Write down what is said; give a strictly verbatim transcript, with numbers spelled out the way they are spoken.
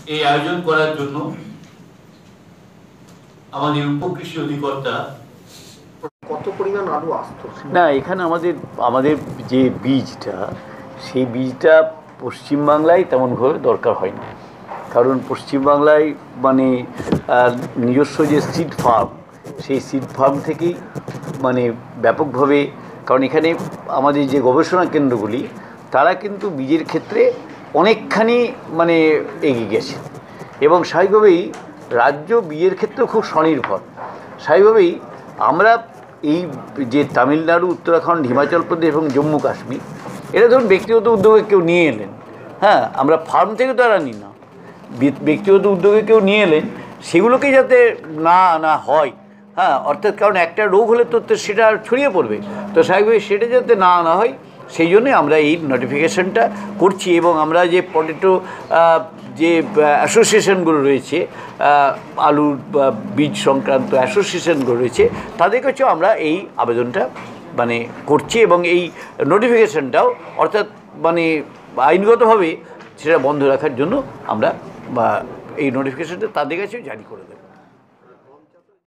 এই আয়োজন করার জন্য আমাদের উপকৃষি অধিকর্তা কত পরিমাণ আলু আসতো না, এখানে আমাদের আমাদের যে বীজটা, সেই বীজটা পশ্চিমবাংলায় তেমনভাবে দরকার হয় না। কারণ পশ্চিমবাংলায় মানে নিজস্ব যে সিড ফার্ম, সেই সিড ফার্ম থেকেই মানে ব্যাপকভাবে, কারণ এখানে আমাদের যে গবেষণা কেন্দ্রগুলি, তারা কিন্তু বীজের ক্ষেত্রে অনেকখানি মানে এগিয়ে গেছে এবং স্বাভাবিকভাবেই রাজ্য বীজের ক্ষেত্রেও খুব স্বনির্ভর। স্বাভাবিকভাবেই আমরা এই যে তামিলনাড়ু, উত্তরাখণ্ড, হিমাচল প্রদেশ এবং জম্মু কাশ্মীর, এটা ধরুন ব্যক্তিগত উদ্যোগে কেউ নিয়ে এলেন, হ্যাঁ, আমরা ফার্ম থেকে তো আর আনি না, ব্যক্তিগত উদ্যোগে কেউ নিয়ে এলেন, সেগুলোকে যাতে না আনা হয়, হ্যাঁ, অর্থাৎ কারণ একটা রোগ হলে তো সেটা ছড়িয়ে পড়বে, তো স্বাভাবিকভাবে সেটা যাতে না আনা হয় সেই জন্যে আমরা এই নোটিফিকেশনটা করছি। এবং আমরা যে পটেটো যে অ্যাসোসিয়েশনগুলো রয়েছে, আলুর বীজ সংক্রান্ত অ্যাসোসিয়েশনগুলো রয়েছে, তাদের কাছেও আমরা এই আবেদনটা মানে করছি এবং এই নোটিফিকেশনটাও অর্থাৎ মানে আইনগতভাবে সেটা বন্ধ রাখার জন্য আমরা এই নোটিফিকেশনটা তাদের কাছেও জারি করে দেব।